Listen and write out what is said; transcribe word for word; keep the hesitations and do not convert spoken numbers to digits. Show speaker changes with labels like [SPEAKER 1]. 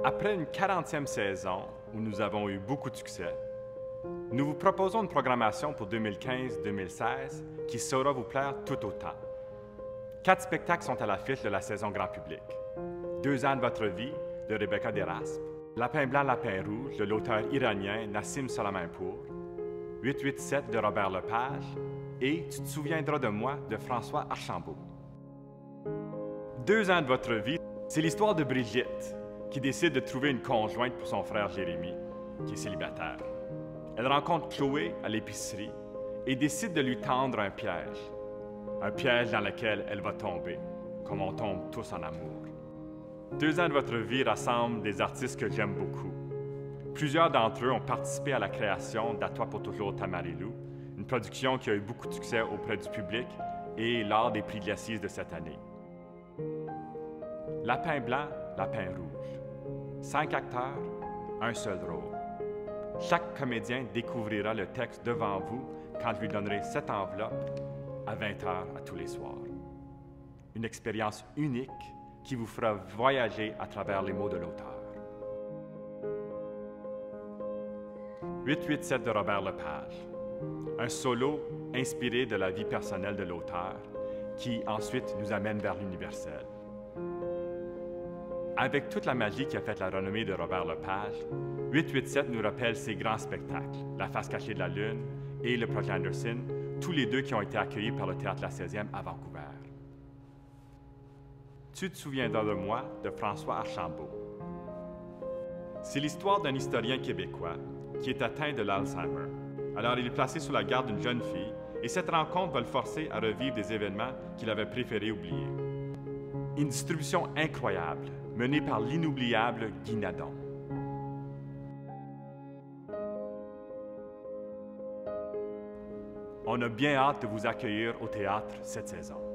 [SPEAKER 1] Après une quarantième saison où nous avons eu beaucoup de succès, nous vous proposons une programmation pour deux mille quinze deux mille seize qui saura vous plaire tout autant. Quatre spectacles sont à l'affiche de la saison grand public. Deux ans de votre vie de Rebecca Deraspe, Lapin blanc, lapin rouge de l'auteur iranien Nassim Soleimanpour, huit huit sept de Robert Lepage et Tu te souviendras de moi de François Archambault. Deux ans de votre vie, c'est l'histoire de Brigitte qui décide de trouver une conjointe pour son frère Jérémy, qui est célibataire. Elle rencontre Chloé à l'épicerie et décide de lui tendre un piège. Un piège dans lequel elle va tomber, comme on tombe tous en amour. Deux ans de votre vie rassemblent des artistes que j'aime beaucoup. Plusieurs d'entre eux ont participé à la création d'À toi pour toujours Tamarilou, une production qui a eu beaucoup de succès auprès du public et lors des prix de l'Assise de cette année. Lapin blanc, lapin rouge. Cinq acteurs, un seul rôle. Chaque comédien découvrira le texte devant vous quand je lui donnerai cette enveloppe à vingt heures à tous les soirs. Une expérience unique qui vous fera voyager à travers les mots de l'auteur. huit huit sept de Robert Lepage. Un solo inspiré de la vie personnelle de l'auteur qui ensuite nous amène vers l'universel. Avec toute la magie qui a fait la renommée de Robert Lepage, huit huit sept nous rappelle ses grands spectacles, La face cachée de la Lune et Le projet Anderson, tous les deux qui ont été accueillis par le Théâtre La seizième à Vancouver. Tu te souviendras de moi de François Archambault. C'est l'histoire d'un historien québécois qui est atteint de l'Alzheimer. Alors il est placé sous la garde d'une jeune fille et cette rencontre va le forcer à revivre des événements qu'il avait préféré oublier. Une distribution incroyable, menée par l'inoubliable Guy Nadon. On a bien hâte de vous accueillir au théâtre cette saison.